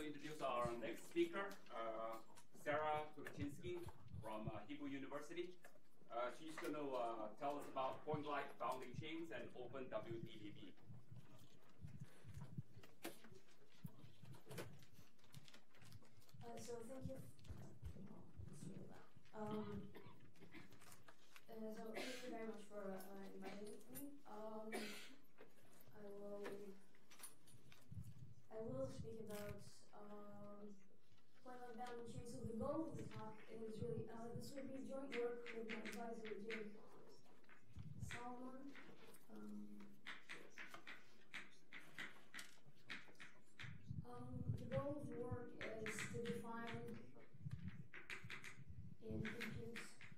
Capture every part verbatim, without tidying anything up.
introduce our next speaker, uh, Sara Tukachinsky from uh, Hebrew University. Uh, she's going to uh, tell us about point-like bounding chains and open W D V V. Uh, so thank you. Um, uh, so thank you very much for uh, inviting me. Um, I will. I will speak about um, point-like bounding chains. So the goal of the talk is really uh, this will be joint work with my advisor, Jake Solomon. Um, um, the goal of the work is to define and compute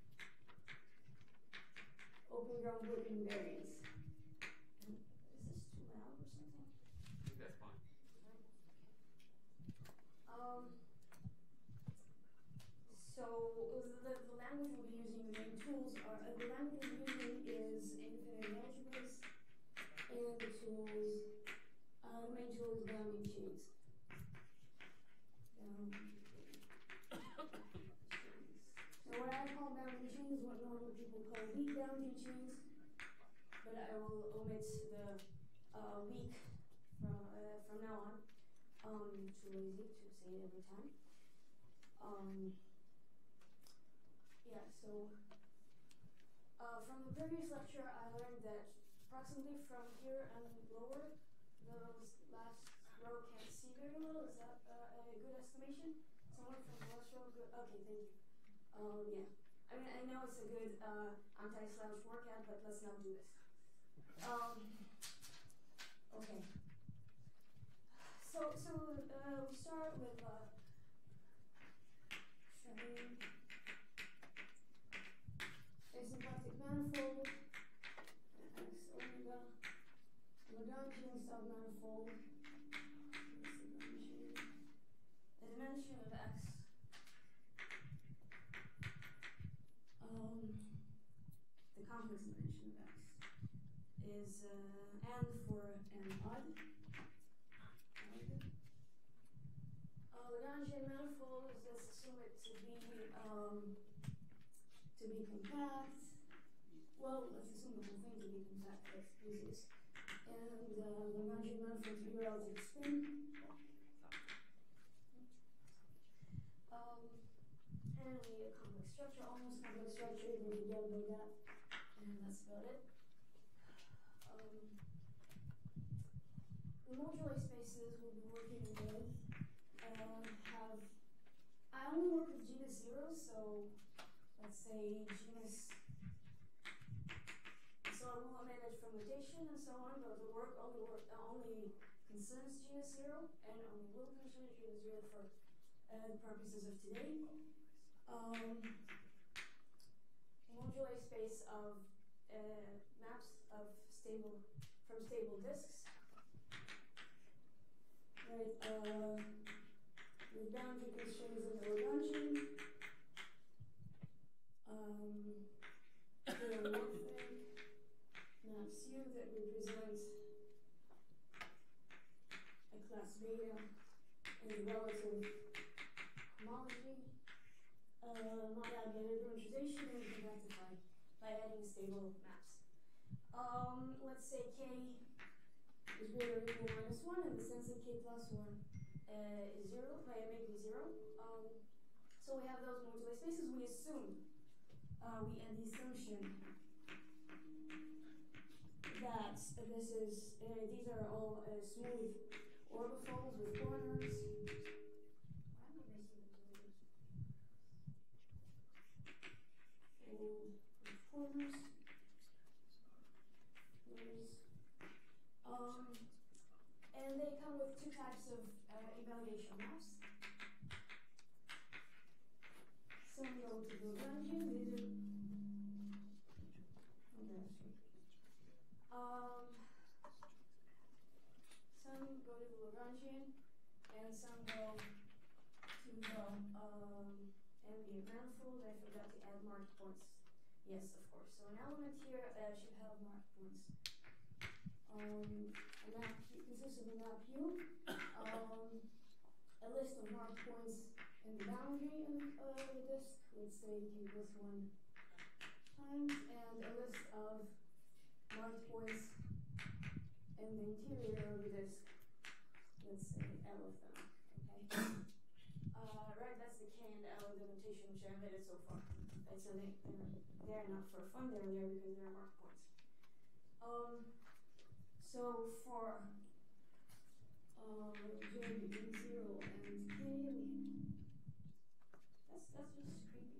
open ground working variance. Is this too loud or something? I think that's fine. Um, so the, the language we'll be using, the main tools are, uh, the language we're using is infinite algebras, and the tools, uh, the main tool is bounding chains. Um, so what I call bounding chains is what normal people call weak bounding chains, but I will omit the uh, weak from, uh, from now on. Um, too lazy to say it every time. Um, yeah, so uh, from the previous lecture, I learned that approximately from here and lower, the last row can't see very well. Is that uh, a good estimation? Someone from the last row? Good. Okay, thank you. Um, yeah. I mean, I know it's a good uh, anti-slouch workout, but let's not do this. Um, okay. So, so uh, we start with uh, showing a symplectic manifold, X omega, Lagrangian submanifold. The dimension of X. Um, the complex dimension of X is uh, n for n odd. Uh, Lagrangian manifold is, let's assume it to be um, to be compact. Well, let's assume the whole thing to be compact. That's easiest. And uh, Lagrangian manifold to be relative spin. Um, and we need a complex structure, almost complex structure. You can get about that, and that's about it. Um, The moduli spaces we'll be working with uh, have, I only work with genus zeros, so let's say genus, so I will omit it from notation and so on, but the work only work uh, only concerns genus zero, and only will concern genus zero for uh, the purposes of today. Um, moduli space of uh, maps of stable, from stable disks. Right, uh, with boundary constraints in the Lagrangian, um, pleomorphic maps U that represent a class beta in the relative homology, uh, not add by parameterization and compactify by adding stable maps. Um, let's say K is greater or equal to minus one in the sense that K plus one uh, is zero, by maybe zero. Um, so we have those moduli spaces. We assume, uh, we add the assumption that uh, this is, uh, these are all uh, smooth orbifolds with corners. Why am I making them do with corners. Corners. Um, and they come with two types of uh, evaluation maps. Some go to the Lagrangian, they do. Um, some go to the Lagrangian, and some go to the um, ambient manifold. I forgot to add marked points. Yes, of course. So an element here uh, should have marked points. Um, a map consists of a map U, um, a list points in the boundary of uh, the disk, let's say K plus one times, and a list of marked points in the interior of the disk, let's say L of them, okay? Uh, right, that's the K and the L of the notation which I omitted so far. Right, so they, they're, they're not for fun, they're there because they're marked points. Um, so for uh, J between zero and K, that's, that's just creepy.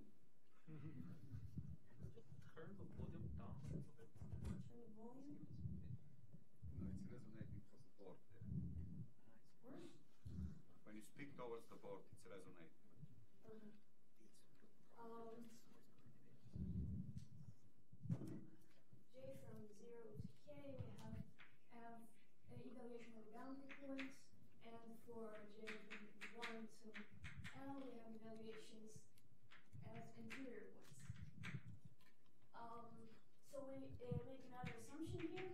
Turn the volume down a little bit. Turn the volume. No, it's resonating for the board there. Worse? When you speak towards the board, it's resonating. Okay. Um, J from zero to K, we have, have an evaluation of boundary points, and for J from one to L, we have evaluations as interior points. Um, so we uh, make another assumption here.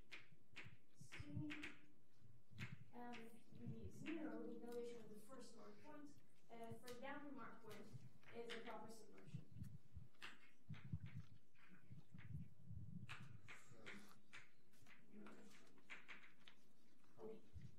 C have the zero, the evaluation of the first mark point, and for downward mark point is a proper subversion. Okay.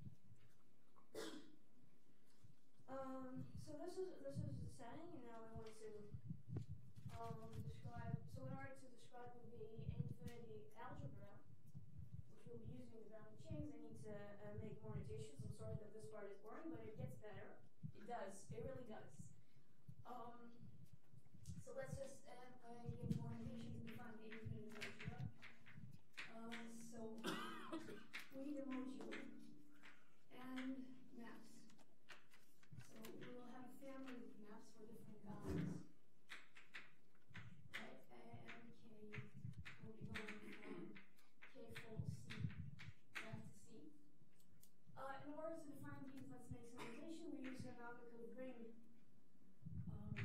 Um, so this is this is the setting, and now I want to um, describe. So in order to describe the infinity algebra, which we'll be using the boundary chains, I need to uh, make more notations. I'm sorry that this part is boring, but it gets better. It does. It really does. Um, so let's just uh, uh, give more notation to define the infinity algebra. Uh, so we need a module and maps. So we will have a family of maps for different values. Right? And K will be going from K full C back to C. Uh, in order to define these, let's make some notation. We use an canonical ring um,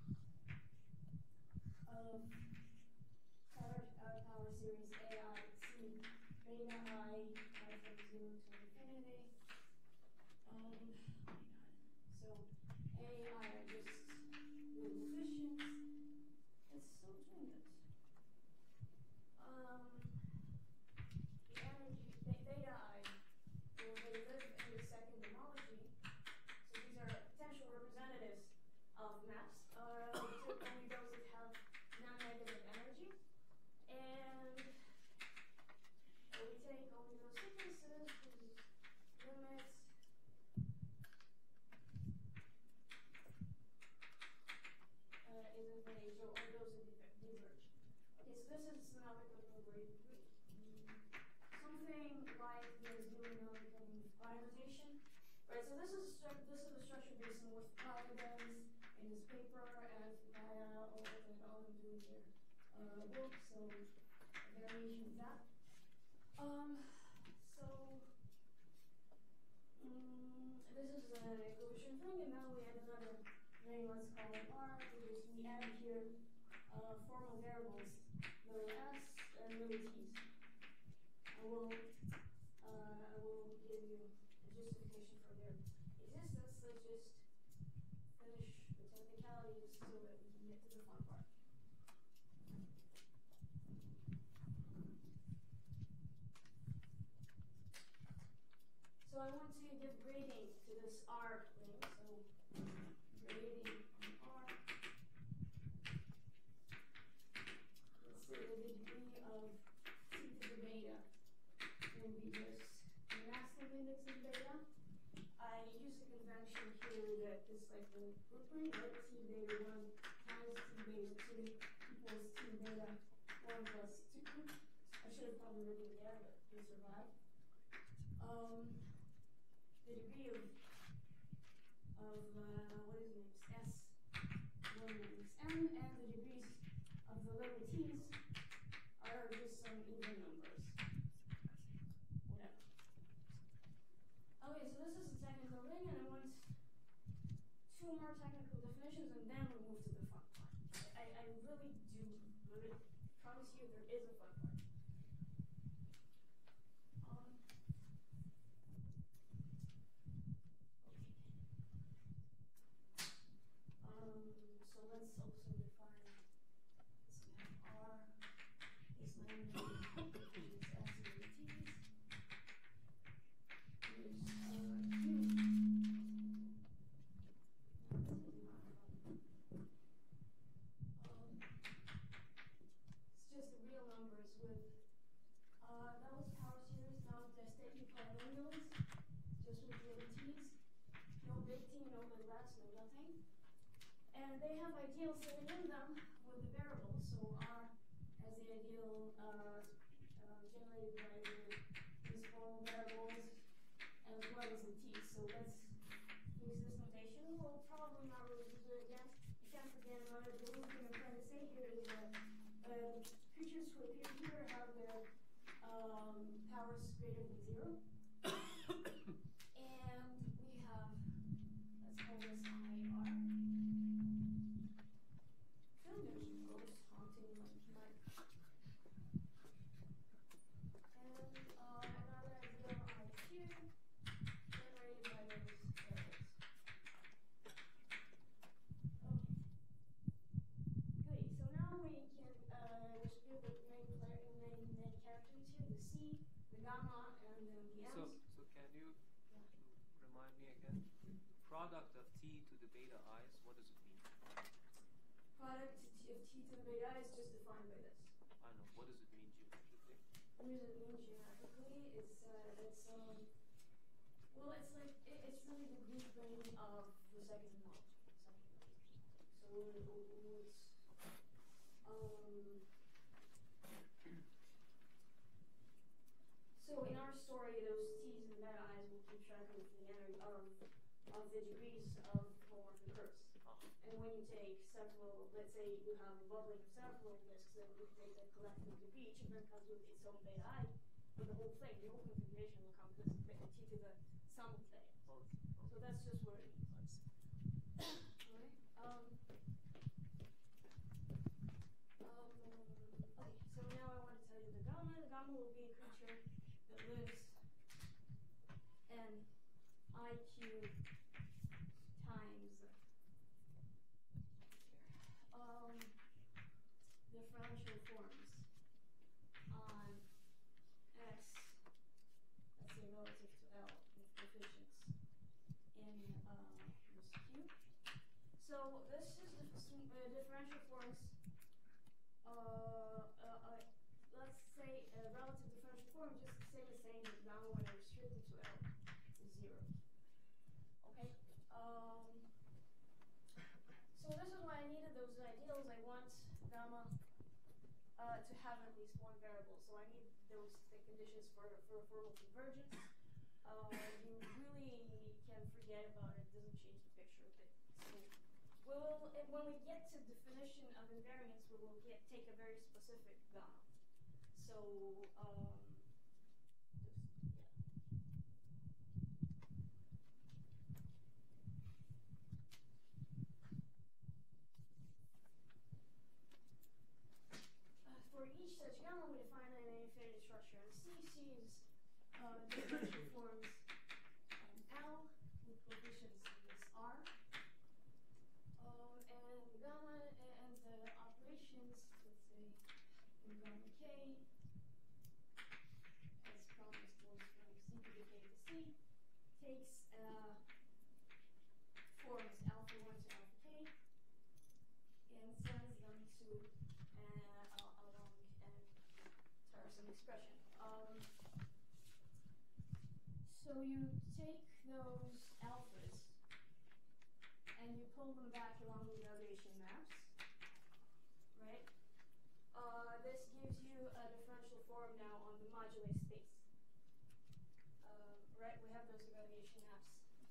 of power, uh, power series A I C beta I uh, from zero to infinity. Um, oh my god. So A I are just little coefficients. It's so tremendous. Um, the energy beta I will they live in the second homology. So these are potential representatives of maps. Uh, we took only those that have non-negative energy, and uh, we take only those sequences whose limits uh, is infinity, so all those that diver- diverge. Okay, so this is synoptic equilibrium. Something like this doing becoming pi notation. Right, so this is a stru- this is a structure based on what Pi does in his paper and via all that all I'm doing here uh, book, so a variation of that. Um, so um, this is an equation thing, and now we add another thing, let's call it R, because we add here uh, formal variables, little s and little t's. I will, uh, I will give you a justification for their existence. Let's just finish the technicalities so that we can get to the fun part. So I want to give grading to this R thing. So grading on R. Let's say the degree of C to the beta will be just the maximum index of beta. I use the convention here that is like the blueprint, right? T beta one times T beta two equals T beta one plus two. I should have probably written it there, but we survived. Um, the degree of of uh, what is it? S one minus m, and the degrees of the little t's are just some even numbers. Whatever. Okay, so this is a technical ring, and I want two more technical definitions, and then we'll move to the fun part. I, I really do really promise you there is a fun part. Um, okay. And they have ideals living in them with the variables. So R has the ideal uh, uh, generated by the, these formal variables as well as the T. So let's use this notation. We'll probably not really use it again. You can't forget about it. The only thing I'm trying to say here is that uh, creatures who appear here have their um, powers greater than zero. And we have, let's call this I R. Then there's a ghost haunting my mic. And uh, another ideal I Q generated by those variables. Okay. Good. So now we can uh, distribute the main, main, main characters here: the C, the gamma, and then the So, M's. so can you Yeah. remind me again? Product of t to the beta i's, what does it mean? Product of t to the beta is just defined by this. I don't know. What does it mean geometrically? What does it mean geometrically? It's uh, it's um well, it's like it, it's really the grouping of the second homology. Second homology. So it's um. So in our story, those T's and beta i's will keep track of the energy of of the degrees of homomorphic curves. Uh-huh. And when you take several, let's say you have a bubbling of several disks, then you take the collective of each, and then comes with its own beta I. But the whole thing, the whole configuration will come with this beta T to the sum of beta. Okay. So that's just what it means. I see. Alright. Um, um, okay, so now I want to tell you the gamma. The gamma will be a creature that lives in I Q times um, differential forms on X, let's say relative to L, with coefficients in uh, this Q. So this is the uh, differential forms. Uh, uh, uh, let's say a relative differential form, just the same as saying that gamma when I restrict it to L is zero. Okay. Um, so this is why I needed those ideals. I want gamma uh, to have at least one variable. So I need those the conditions for for formal convergence. Uh, you really can forget about it. It doesn't change the picture a bit. So we'll and when we get to definition of invariance, we will get take a very specific gamma. So um, just, yeah. Uh, for each such gamma, we define an infinity structure in C. C is uh, differential forms in L with coefficients in this R. Um, and gamma and the operations, let's say in gamma K, as promised was from C to the K to C, takes uh, forms alpha one to alpha K and sends them to uh, along an tiresome expression. Um, so you take those alphas and you pull them back along the derivation maps, right? Uh, this gives you a differential form now on the moduli space. Um, right, we have those evaluation maps.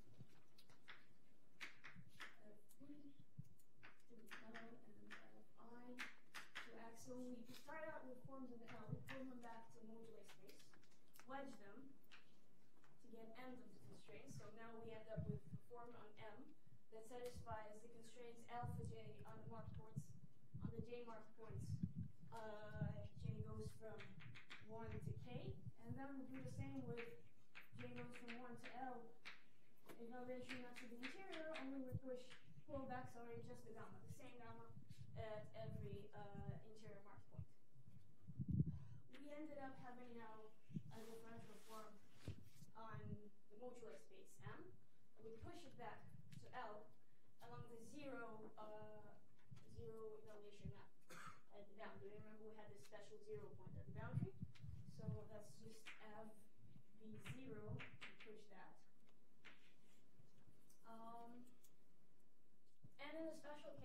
F B to L and F I to X. So we start out with forms in L, we pull them back to moduli space, wedge them to get ends of the constraints. So now we end up with a form on M that satisfies the constraints alpha j on the mark points. On the j mark points, uh, j goes from one to k, and then we do the same with j goes from one to L. Evaluation maps to the interior, only we push pull back, sorry, just the gamma, the same gamma at every uh, interior mark point. We ended up having now a differential form on the modular space M. We push it back to L along the zero uh, zero evaluation map at the boundary. Remember we had this special zero point at the boundary. So that's just F B zero, push that. Um, and in the special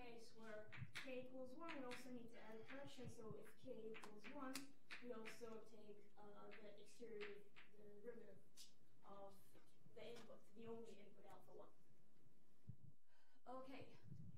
direction. So if k equals one, we also take uh, the exterior derivative of the input, the only input alpha one. Okay.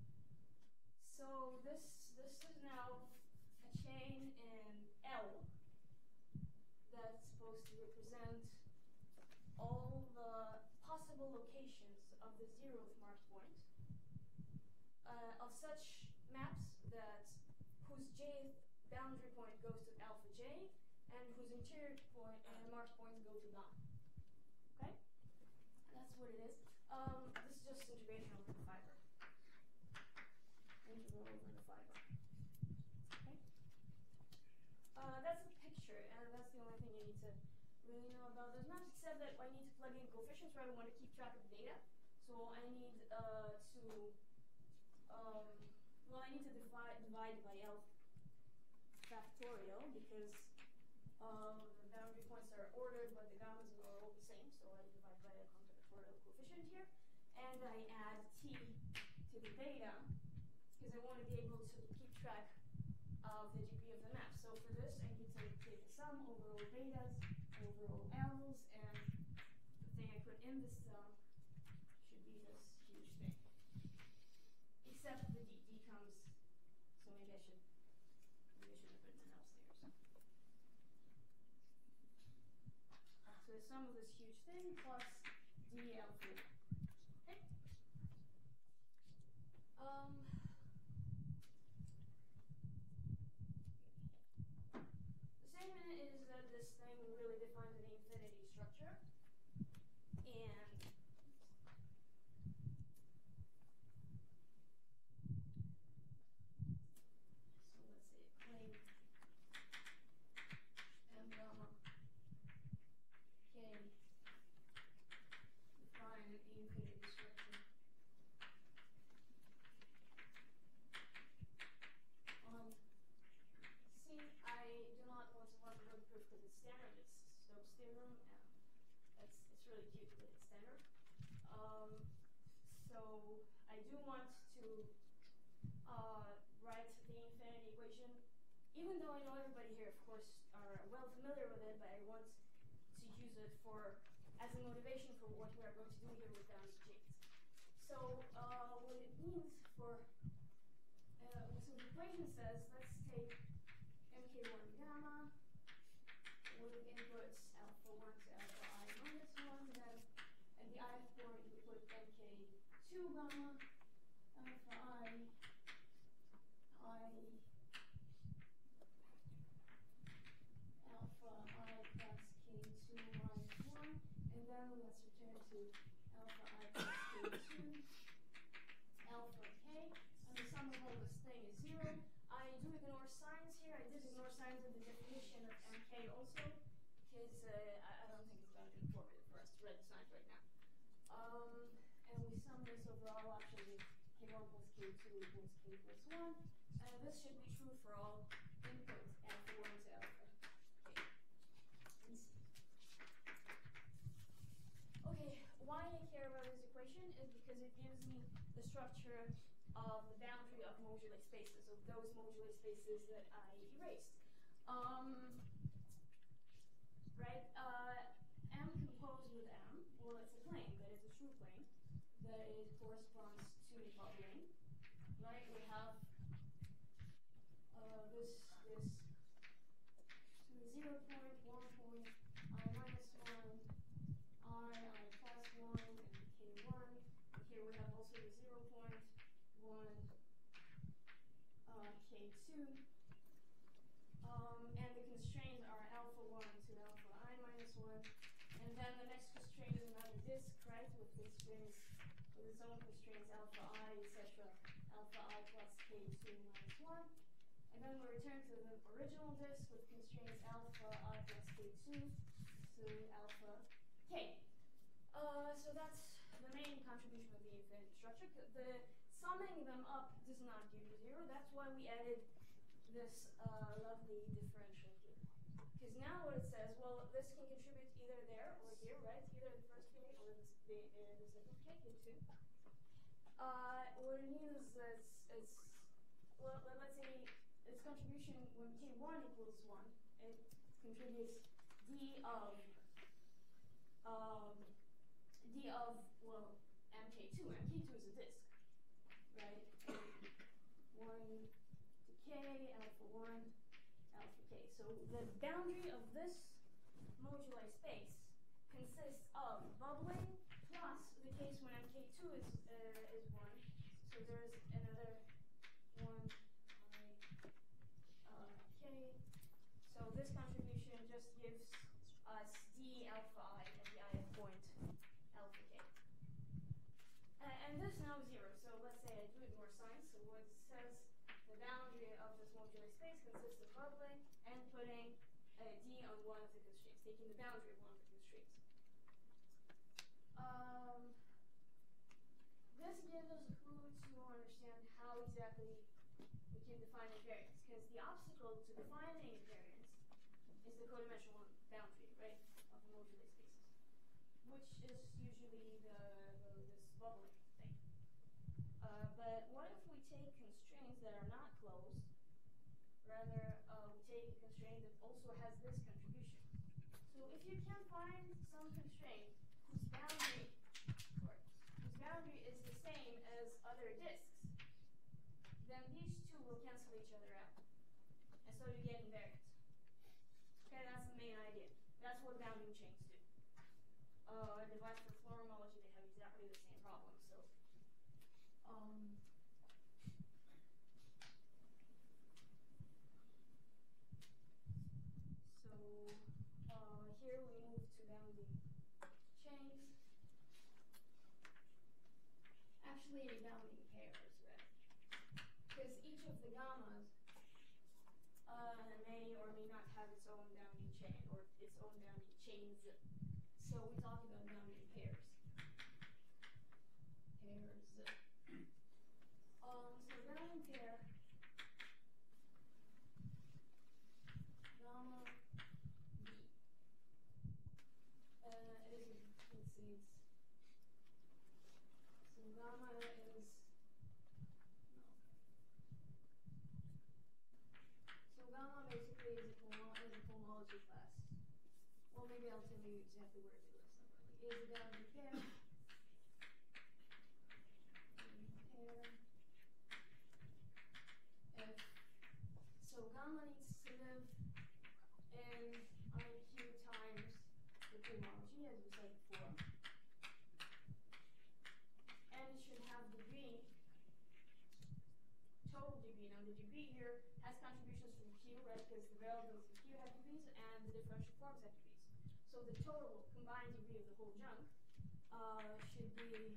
So this this is now a chain in L that's supposed to represent all the possible locations of the zeroth marked point uh, of such maps that whose jth boundary point goes to alpha j and whose interior point uh, marked points go to gamma. Okay, that's what it is. Um, this is just integration over the fiber. Integral over the fiber. Okay. Uh, that's the picture, and that's the only thing you need to really know about those maps, except that I need to plug in coefficients where I want to keep track of data. So I need uh, to, um, well, I need to divide, divide by L factorial because um, the boundary points are ordered, but the gammas are all the same. So I divide by a counterfactorial coefficient here, and I add t to the beta because I want to be able to keep track of the degree of the map. So for this, I need to take the sum over all betas, over all L's, and the thing I put in the sum should be this huge thing. Except the d, d comes, so maybe I should, maybe I should have written it upstairs. So the sum of this huge thing plus d alpha. Okay. Um. The statement is that this thing really defines an infinity structure, and so let's say claim m gamma k define an infinity structure. Um, see, I do not want to mark the proof because it's standard. It's Stokes theorem, and that's it's really cute, but it's standard. Um, so I do want to uh, write the infinity equation, even though I know everybody here, of course, are well familiar with it, but I want to use it for as a motivation for what we are going to do here with bounded chains. So uh, what it means for uh, so the equation says let's take m k one gamma with inputs alpha one to alpha I minus one, then at the ith point we put m k two gamma alpha I I alpha I plus k two minus one, and then let's return to alpha I plus k two alpha k, and the sum of all this thing is zero. I do ignore signs here. I did ignore signs in the definition of M K also, because uh, I, I don't think it's going to be informative for us to read the signs right now. Um, and we sum this over all options with k one plus k two equals k plus one. And this should be true for all inputs alpha one to alpha k. Okay, why I care about this equation is because it gives me the structure of the boundary of moduli spaces, of those moduli spaces that I erased. Um, right, uh, M composed with M, well, it's a plane, but it's a true plane, that it corresponds to the plane, right? We have uh, this, this, to the zero point, one point, I minus one, I, I plus one, and k one. Here we have also the zero point, one, uh, k two, um, and the constraints are alpha one to alpha I minus one, and then the next constraint is another disk, right, with constraints, with its own constraints alpha I, et cetera, alpha I plus k two minus one, and then we return to the original disk with constraints alpha I plus k two to alpha k. Uh, so that's the main contribution of the infinity structure. The summing them up does not give you zero. That's why we added this uh, lovely differential here. Because now what it says, well, this can contribute either there or here, right? Either the first k or the, the, uh, the second k, k two. Uh, what it means is it's, well, let's say its contribution when k one equals one, it contributes d of um, d of, well, m k two. m k two is a disk, right? one to k, alpha one, alpha k. So the boundary of this moduli space consists of bubbling plus the case when m k two is uh, is one. So there's another one I uh, k. So this contribution just gives us d alpha I at the ith point alpha k. Uh, and this now is zero. So let's say I do it more science. So what it says, the boundary of this moduli space consists of bubbling and putting uh, d on one of the constraints, taking the boundary of one of the constraints. Um, this gives us a clue to understand how exactly we can define invariance, because the obstacle to defining invariance is the codimensional boundary, right, of the moduli spaces, which is usually the, the this bubbling thing. Uh, but what if we take constraints that are not closed? Rather, uh, we take a constraint that also has this contribution. So if you can find some constraint whose boundary, or whose boundary is the same as other disks, then these two will cancel each other out. And so you get invariance. Okay, that's the main idea. That's what bounding chains do. Uh, device for flow homology, they have exactly the same problem. So, um, so uh, here we move to bounding chains. Actually, bounding pairs, right? Because each of the gammas uh, may or may not have its own bounding chain or its own bounding chains. So we talk about bounding pairs. Pairs. Um, so bounding pair, gamma B. Uh, it is, let's see, it's, so gamma is, no. So gamma basically is a, homo is a homology class. Well, maybe I'll tell you exactly where it lives somewhere. Is a boundary pair. Pair. If so, gamma needs to live in I Q times the homology, as we said before, and it should have degree, total degree. Now the degree here has contributions from Q, right? Because the variables of Q have degrees and the differential forms have degrees. So the total combined degree of the whole junk uh, should be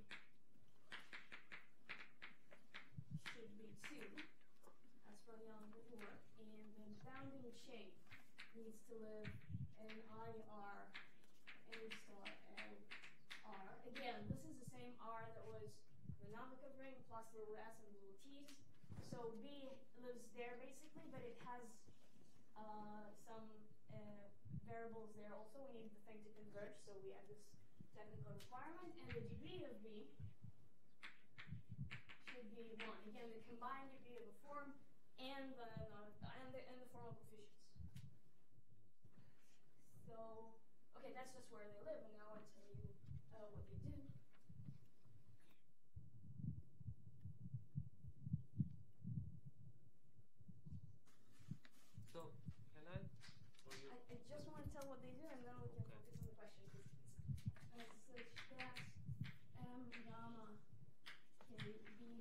should be two, as per the element before, and the bounding chain needs to live in I R A star L R. Again, this is the same R that was the Nabokov ring plus little s and little t's. So B lives there basically, but it has uh, some uh, variables there also. We need the thing to converge, so we have this technical requirement, and the degree of B should be one. Again, the combined degree of a form and the uh, and the and the formal coefficients. So, okay, that's just where they live, and now I tell you uh, what they do. So, can I, or you, I, I just want to tell what they do, and then we can Okay. focus on the question. It's as such that m gamma can be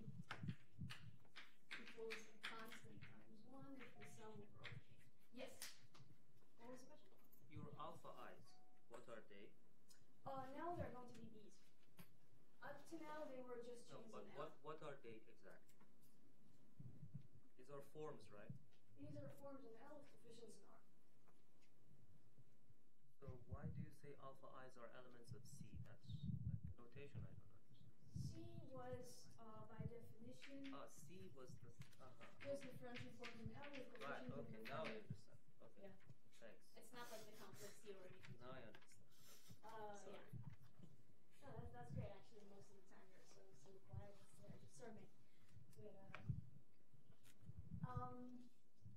equals a constant times one if the sum of row. Yes. What was the question? your alpha i's, what are they? Uh, now they're going to be these. Up to now, they were just No, chains but in what, L. what are they exactly? These are forms, right? These are forms in L with coefficients in R. So why do you say alpha i's are elements of C? That's like notation I don't understand. C was, uh, by definition, Ah, C was the, uh-huh. just differential forms in L with Right, coefficients okay, in now I L. understand. Okay, Yeah. thanks. It's not like the complex theory. Now I understand. Uh, Sorry. yeah. No, that's, that's great, actually. Most of the time you're so, so quiet. It's there. Just serve me. But, uh, um,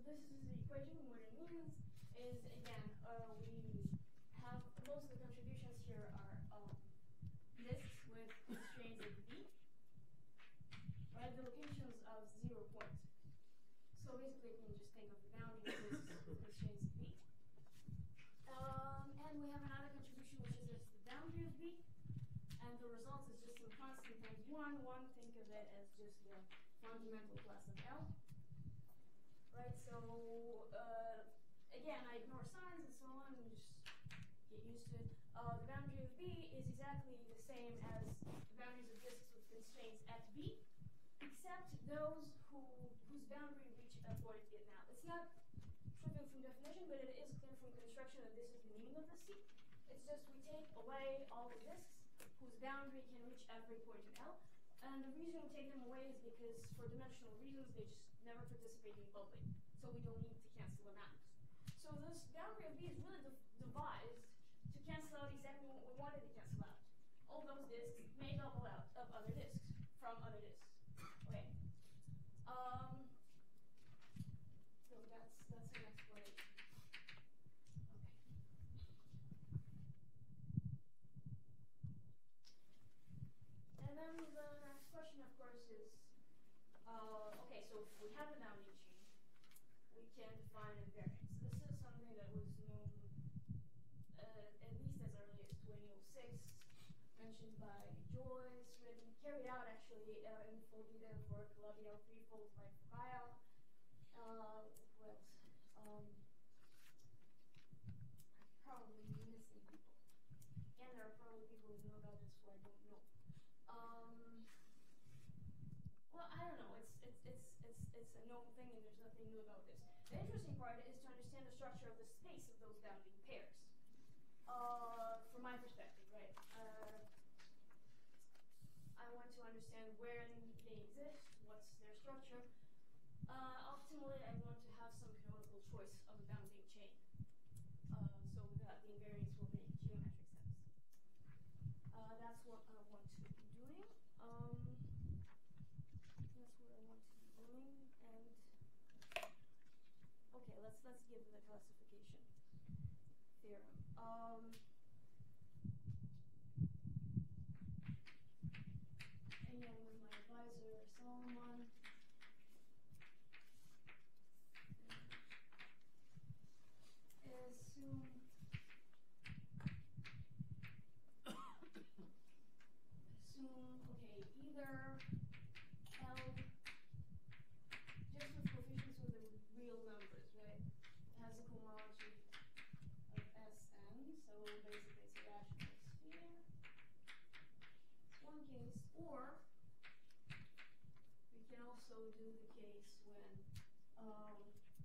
this is the equation. What it means is, again, uh, we have most of the contributions here are um, disks with constraints at B, right? The locations of zero points. So basically, you can just think of the boundary disks with constraints at B. Um, and we have another contribution, which is just the boundary of B. And the result is just some constant times one. One, think of it as just the fundamental class of L. Right, so uh, again, I ignore signs and so on, and just get used to it. Uh, the boundary of B is exactly the same as the boundaries of disks with constraints at B, except those who whose boundary reach a void bit now. It's not trivial from definition, but it is clear from construction that this is the meaning of the C. It's just we take away all the disks whose boundary can reach every point in L. And the reason we take them away is because for dimensional reasons, they just never participate in bubbling. So we don't need to cancel them out. So this boundary of B is really de devised to cancel out exactly what we wanted to cancel out. All those disks may double out of other disks from other disks. Okay. Um, so that's that's an explanation. Okay. And then the next question, of course, is uh, okay. So if we have a boundary chain, we can define invariance. This is something that was known uh, at least as early as twenty oh six, mentioned by Joyce, written, carried out actually uh, in full detail for Columbia threefold by Fukaya. Uh, what else? Um, I'm probably missing people. And there are probably people who know about this who I don't know. Um, well, I don't know. It's it's it's it's it's a known thing, and there's nothing new about this. The interesting part is to understand the structure of the space of those bounding pairs. Uh, from my perspective, right? Uh, I want to understand where they exist, what's their structure. Uh, ultimately, I want to have some canonical choice of a bounding chain, uh, so that the invariance will make geometric sense. Uh, that's what I want to be doing. Um, that's what I want to be doing, and okay, let's let's give the classification theorem. Um, again, with my advisor Solomon. Assume assume okay, either L just with coefficients with the real numbers, right? It has a cohomology of Sn, so basically it's a rational sphere. It's one case, or we can also do the case when um,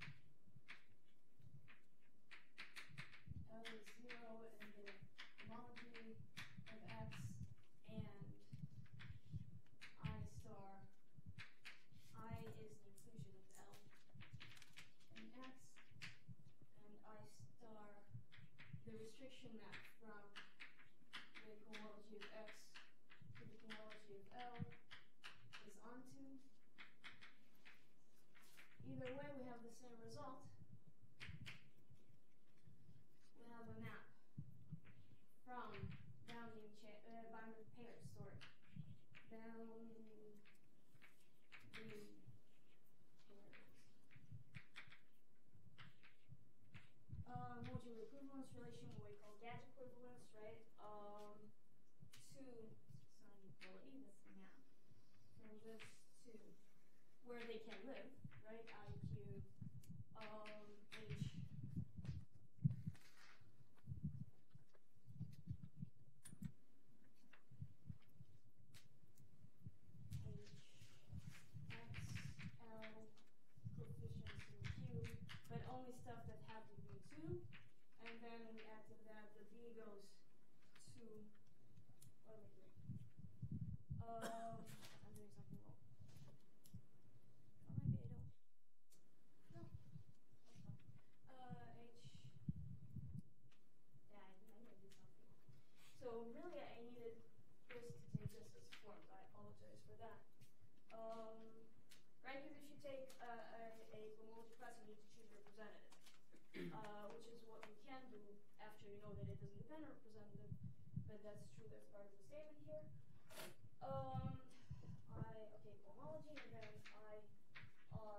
L is zero and the homology of X and I star, I is the inclusion of L and X, and I star, the restriction map from the cohomology of X to the cohomology of L is onto. Either way, we have the same result. We have a map from bounding cha uh, bounding pairs, sorry. Bounding pairs. Uh, modular equivalence relation, what we call gadget equivalence, right? Um, to sign equality, that's the map. From this to where they can live, right? I Q, um, H. But only stuff that have to be two, and then we add to that the B goes to, what am I doing? Um, I'm doing something wrong. Or maybe I don't. No, that's fine. Uh, H, yeah, I think I did something wrong. So really I needed this to take this as form, I apologize for that. Um, right, because if you take uh, a, a homology class, you need to choose representative, uh, which is what we can do after you know that it is an independent representative, but that's true, that's part of the statement here. Um, I, okay, cohomology, and then I R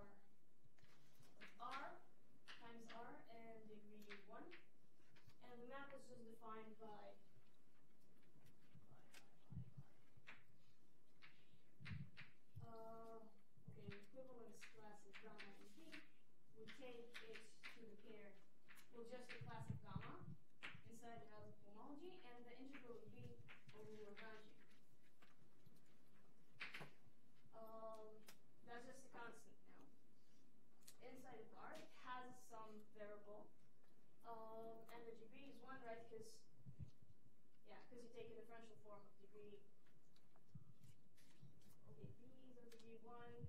R times R and degree one. And the map is just defined by, by, by, by, by. Uh, okay, the equivalence class is gamma and B. We take it to the pair, well, just the class of gamma inside the house of homology, and the integral of B over Lagrangian. Um, that's just a constant now. Inside of R, it has some variable. Um, and the degree is one, right? Because, yeah, because you take a differential form of degree. Okay, B is of degree one, and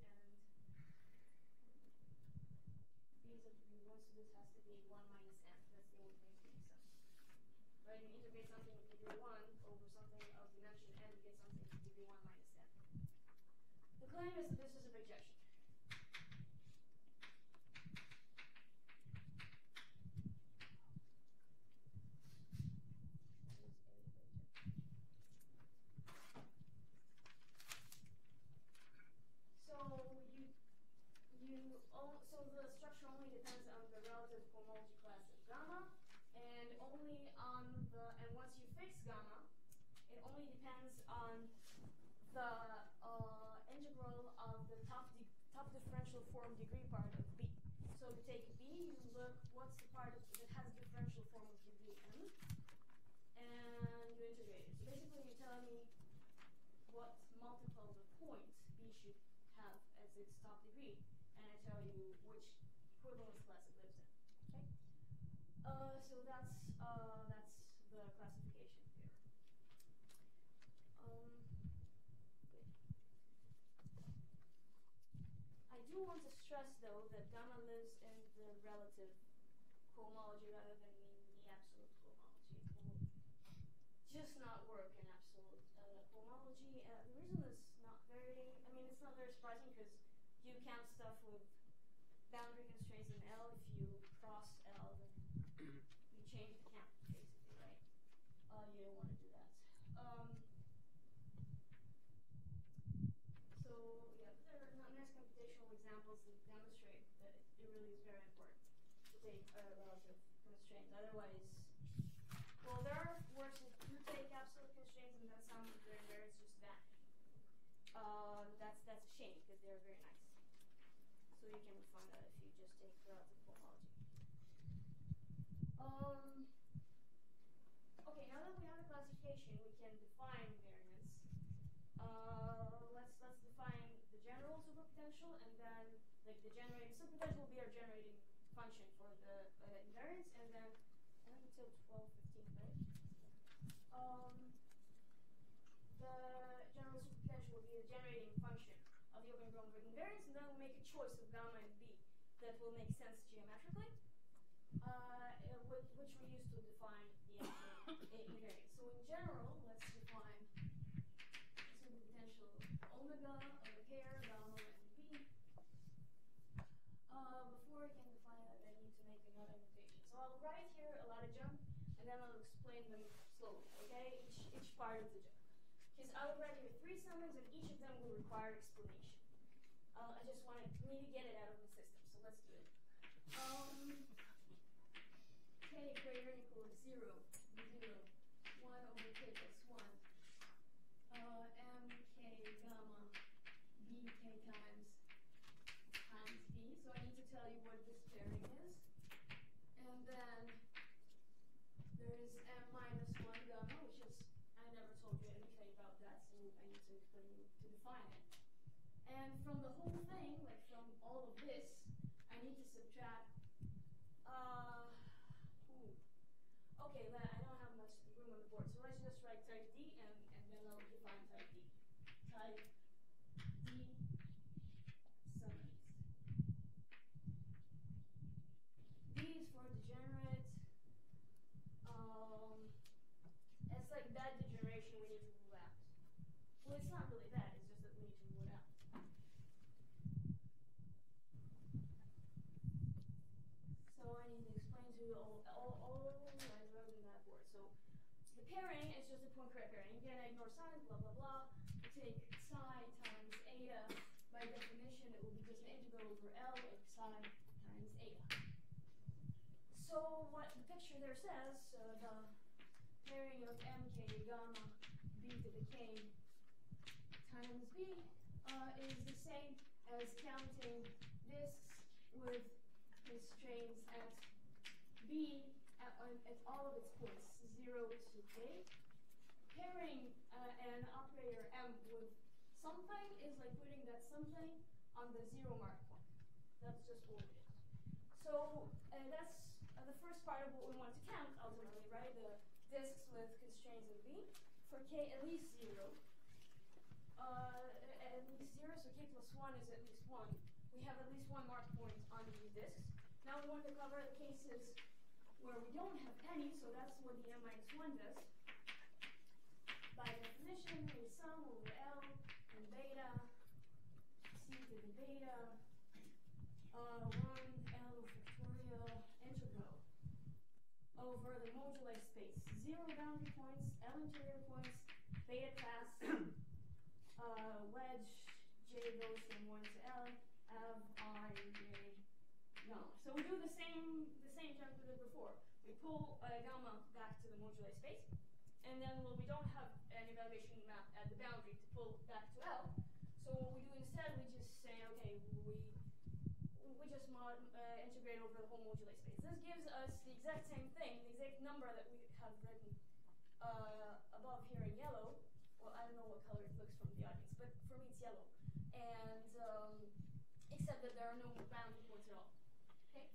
B is of degree one, so this has to be one minus n. That's the only thing that makes sense. Right? You integrate something of degree one over something of dimension n, you get something of degree one minus n. The claim is that this is a projection. So you you oh, so the structure only depends on the relative homology class of gamma, and only on the and once you fix gamma, it only depends on the uh, integral of the top di top differential form degree part of B. So you take B, you look what's the part of that has differential form of degree n, and you integrate it. So basically, you're telling me what multiple of the point B should have as its top degree, and I tell you which equivalence class it lives in. Okay. Uh, so that's uh, that's the classification here. Um, good. I do want to stress though that gamma lives in the relative cohomology rather than in the absolute cohomology. It will just not work in absolute uh, cohomology. Uh, the reason is not very, I mean, it's not very surprising because you count stuff with boundary constraints in L. If you cross L, then you change the count, basically, right? Uh, you don't want to do that. Um, so, yeah, there are not nice computational examples that demonstrate that it, it really is very important to take a relative constraint. Otherwise, well, there are works that do take absolute constraints, and then some where there is just that. Uh, that's that's a shame because they're very nice. So you can find out if you just take relative cohomology. Um. Okay, now that we have a classification, we can define variance. Uh, let's let's define the general superpotential, and then like the generating superpotential will be our generating function for the uh, invariance, and then I think until twelve fifteen, right? Um, the general superpotential will be the generating function of the open Gromberg invariance, and then we'll make a choice of gamma and B that will make sense geometrically, uh, which, which we use to define the actual invariance. So in general, let's define superpotential omega of a pair, gamma and B. Uh, before I can define that, I need to make another notation. So I'll write here a lot of jump, and then I'll explain them slowly, okay? Each, each part of the jump. Because I'll write here three summoners, and each of them will require explanation. Uh, I just want to need to get it out of the system, so let's do it. Um, k greater than equal to zero, zero, one over k plus one. Uh, m k gamma b k times times b. So I need to tell you what this pairing is, and then there is m minus one gamma, which is I never told you anything about that, so I need to explain to define it. And from the whole thing, like from all of this, I need to subtract, uh, ooh. Okay, then I don't have much room on the board, so let's just write type D, and, and then I'll define type D. Type D summaries. D is for degenerate. Um, it's like bad degeneration we need to rule out. Well, it's not really bad, it's just that we need to rule it out. definition, it will be just an integral over L of psi times eta. So what the picture there says, uh, the pairing of mk gamma b to the k times b uh, is the same as counting disks with constraints at b at, at all of its points, zero to k. Pairing uh, an operator m with something is like putting that something on the zero mark point. That's just what it is. So uh, that's uh, the first part of what we want to count ultimately, right? The disks with constraints of b. For k at least zero. Uh, at least zero, so k plus one is at least one. We have at least one mark point on these disks. Now we want to cover the cases where we don't have any, so that's what the m minus one does. By definition, we sum over L and beta, c to the beta, uh, one L factorial integral over the moduli space. Zero boundary points, L interior points, beta class, uh, wedge, j goes from one to L, F, I, j, gamma. So we do the same, the same jump we did before. We pull uh, gamma back to the moduli space, and then well, we don't have an evaluation map at the boundary to pull back to L. So what we do instead, we just say, okay, we we just mod, uh, integrate over the whole moduli space. This gives us the exact same thing, the exact number that we have written uh, above here in yellow. Well, I don't know what color it looks from the audience, but for me it's yellow. And um, except that there are no boundary points at all. Okay.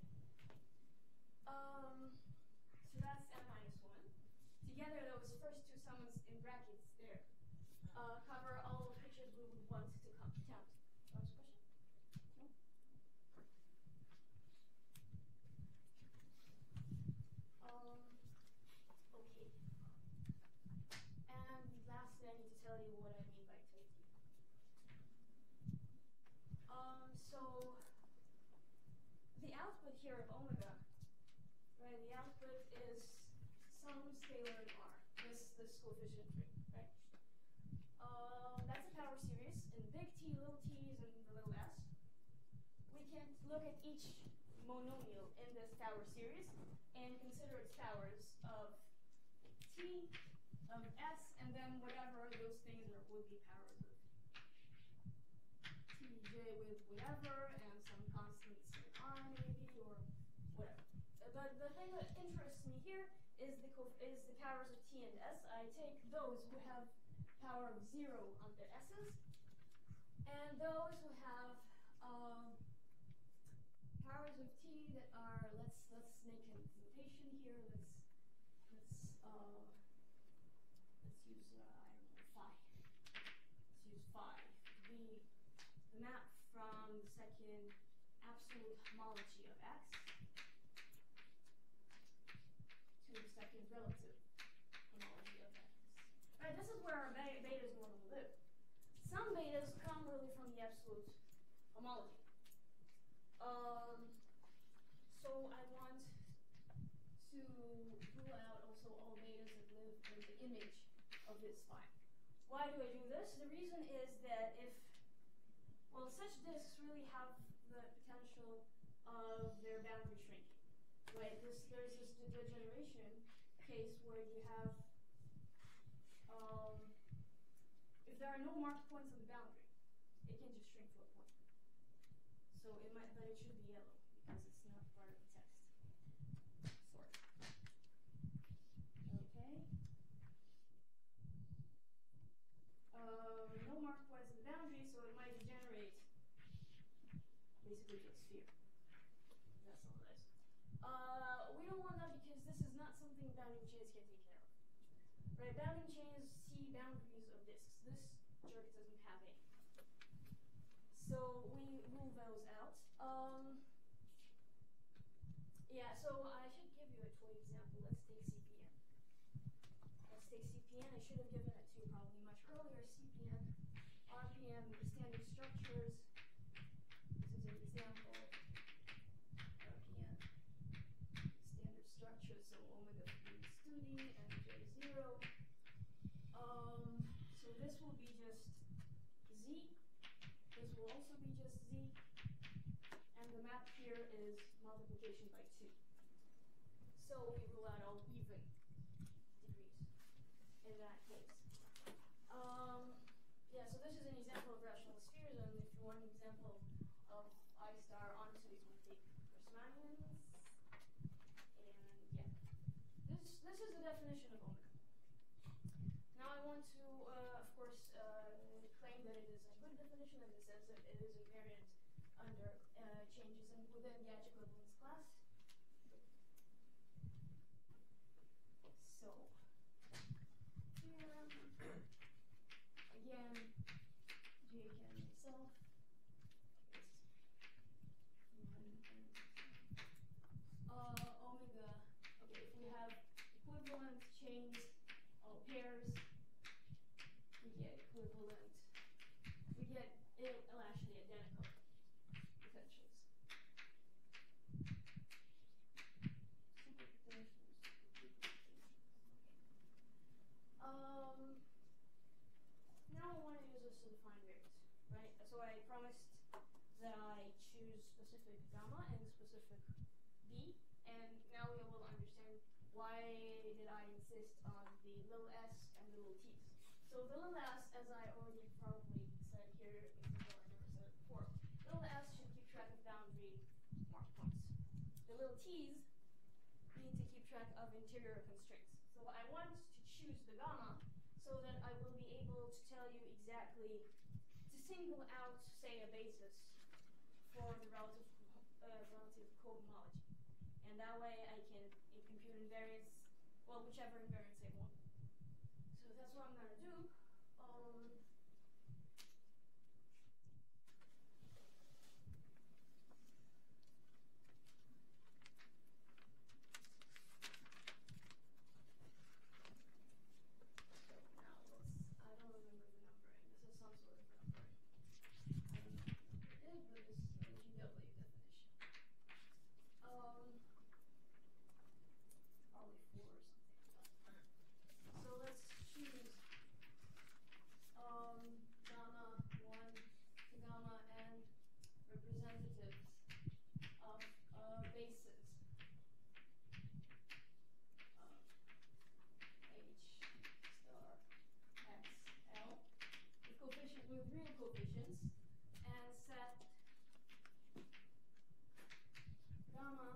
Um, so that's m minus one. Together, those first two sums in brackets there uh, cover all the pictures we would want to count. Last question? No? Um, okay. And lastly, I need to tell you what I mean by type D. Um, so the output here of omega, right? The output is some scalar in R. This this coefficient three, right? Uh, that's a power series in big T, little t's, and the little s. We can look at each monomial in this power series and consider its powers of t, of s, and then whatever those things are would be powers of tj with whatever, and some constants in R maybe, or whatever. The, the thing that interests me here is the is the powers of t and s. I take those who have power of zero on their s's, and those who have um, powers of t that are let's let's make a notation here. Let's let's uh, let's use uh, I don't know phi. Let's use phi. The the map from the second absolute homology of x to the second relative homology of x. Right, this is where our be betas normally live. Some betas come really from the absolute homology. Um, so I want to rule out also all betas that live in the image of this phi. Why do I do this? The reason is that if, well, such disks really have the potential of their boundary shrinking. Right, this, there's this degeneration case where you have, um, if there are no marked points on the boundary, it can just shrink to a point. So it might, but it should be yellow because it's not part of the text. Sorry. Okay. Um, no marked points on the boundary, so it might degenerate basically to a sphere. That's all it is. Uh, we don't want that because this is not something bounding chains can take care of. Right? Bounding chains see boundaries of disks. This jerk doesn't have any. So we rule those out. Um, yeah, so I should give you a toy example. Let's take C P N. Let's take C P N. I should have given it to you probably much earlier. C P N, R P M, standard structures. This is an example. R P M. Standard structure, so omega three studi and J zero. Um, so this will be just Z. This will also be have here is multiplication by two. So we rule out all even degrees in that case. Um, yeah, so this is an example of rational spheres, and if you want an example of I star onto, you can take Riemannians. And yeah, this this is the definition of omega. Now I want to, uh, of course, uh, claim that it is a good definition in the sense that it is invariant under uh, changes in, within the edge equivalence class. So here again, J can itself uh, omega. Okay, if we have equivalent chains or pairs, we get equivalent. We get it, well, actually identical potentials. Superpotentials. Um, now I want to use this to define variance, right? So I promised that I choose specific gamma and specific b, and now we will understand why did I insist on the little s and the little t's. So the little s, as I already probably said here, even though I never said it before, little s should keep track of boundary mark points. The little t's need to keep track of interior constraints. So I want to choose the gamma so that I will be able to tell you exactly, to single out, say, a basis for the relative uh, relative cohomology. And that way I can uh, compute invariance, well, whichever invariance I want. So that's what I'm going to do. Um, so now let's, I don't remember the numbering. This is some sort of numbering. I don't know what the number is, but this is a G W definition. Um, probably four or something. So let's choose um, gamma one to gamma n representatives of uh, bases of H star X L with coefficient with real coefficients, and set gamma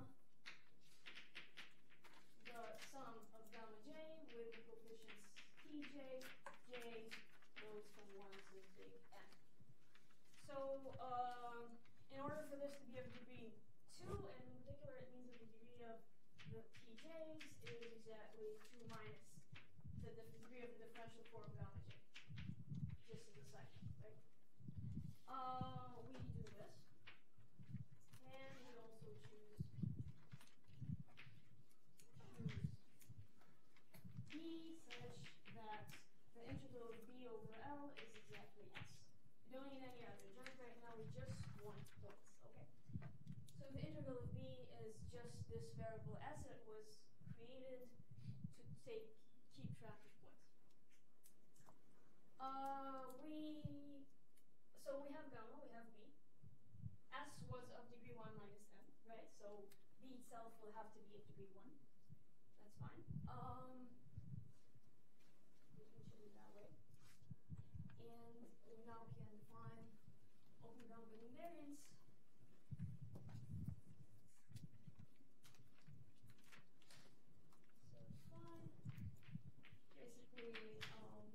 the sum of gamma j with the coefficients tj, j goes from one to big N. So um, in order for this to be of degree two, and in particular it means that the degree of the tj's is exactly two minus the dif- degree of the differential form gamma j. Just as a side note, right? Uh, we do this. And we also choose choose b such that the integral of b over L is exactly s. We don't need any other terms right now, we just want points, okay? So the integral of b is just this variable s that was created to take keep track of points. Uh, we so we have gamma, we have b. S was of degree one minus n, right? So b itself will have to be of degree one. That's fine. Um, we can choose it that way. And we now can define open gamma invariance. So it's fine. Basically, um,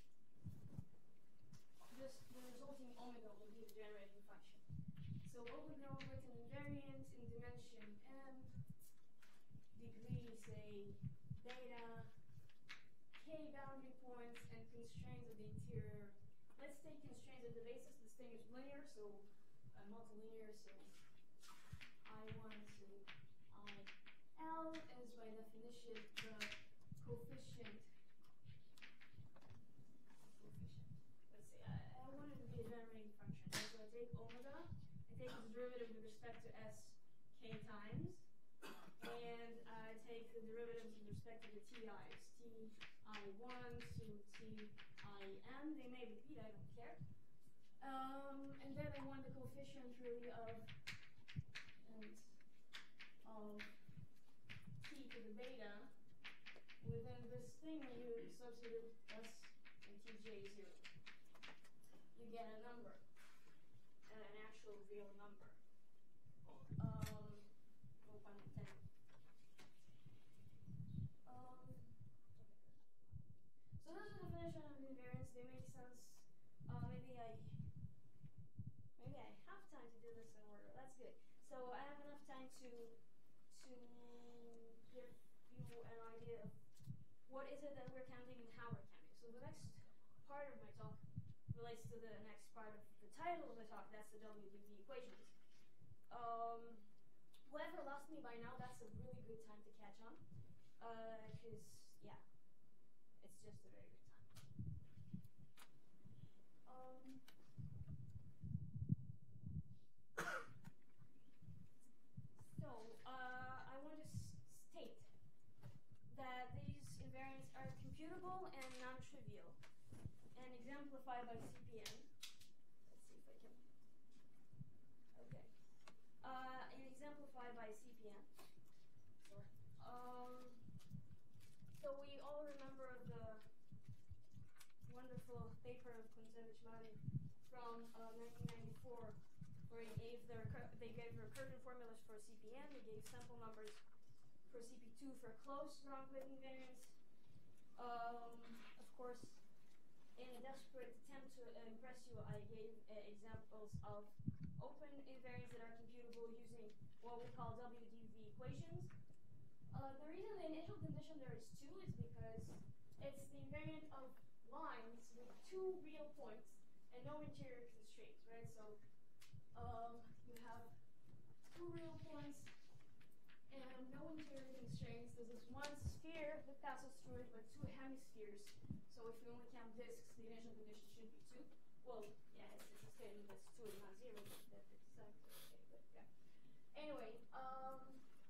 this the resulting omega will be the generating function. So open gamma with an invariant in dimension n, degree say beta, k boundary points, and constraints of the interior. Let's take constraints of the basis. This thing is linear, so uh, multilinear. So I one to I L is by definition the coefficient. Coefficient. Let's see. I, I want it to be a generating function. So I take omega. I take its derivative with respect to s k times, and I take the derivatives with respect to the ti's. T I one to T I n. They may repeat, I don't care. Um, and then I want the coefficient really of constant of t to the beta within this thing when you substitute s and tj zero. You get a number, uh, an actual real number. Um, no pun intended. Um, so that's the definition of invariance. They make sense. Uh, maybe I maybe I have time to do this in order. That's good. So I have enough time to to give you an idea of what is it that we're counting and how we're counting. So the next part of my talk relates to the next part of the title of the talk. That's the W D V V equations. Um, whoever lost me by now, that's a really good time to catch on. Because, uh, yeah, it's just a very good time. Um, so, uh, I want to state that these invariants are computable and non-trivial, and exemplified by C P N. Let's see if I can. Okay. Uh, and exemplified by C P N. Sorry. Um, so we all remember the wonderful paper of Kuntsevich-Marin from uh, nineteen ninety-four, where he gave the they gave recursion formulas for C P N. They gave sample numbers for C P two for closed round-click invariants. Um, of course, in a desperate attempt to uh, impress you, I gave uh, examples of open invariants that are computable using what we call W D V V equations. Uh, the reason the initial condition there is two is because it's the invariant of lines with two real points and no interior constraints, right? So um, you have two real points and no interior constraints. There's this one sphere that passes through it, but two hemispheres. So if you only count disks, the initial condition should be two. Well, yeah, it's, it's a statement that's two and not zero, but that it's uh, okay, but yeah. Anyway, um,